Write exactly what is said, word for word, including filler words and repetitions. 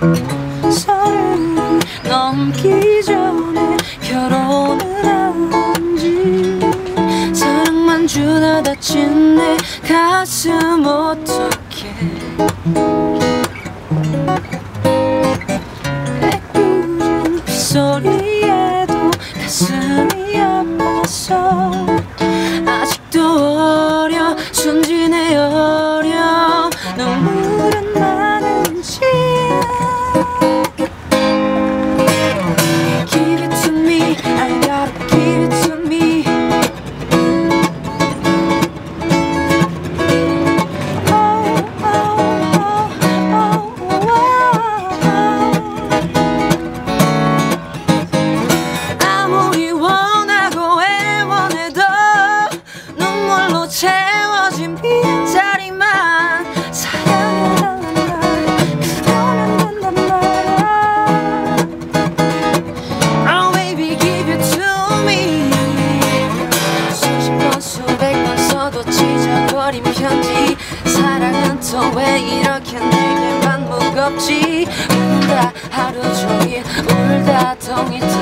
서른이 넘기 전에 결혼을 하는지 사랑만 주다 다친 내 가슴 어떡해. 애꿎은 빗소리에도 가슴이 아파서 아직도 어려 순진해 어려 눈물은 많은지 Give it to me, I gotta give it to me. Oh, oh, oh, oh, oh. 아무리 원하고 애원해도 눈물로 채워진 빈자리만 사랑이라는 말 그거면 된단 말야. Oh baby give it to me. 수십 번 수백 번 써도 찢어버린 편지. 사랑은 또 왜 이렇게 내게만 무겁지. 울다 하루 종일 울다 동이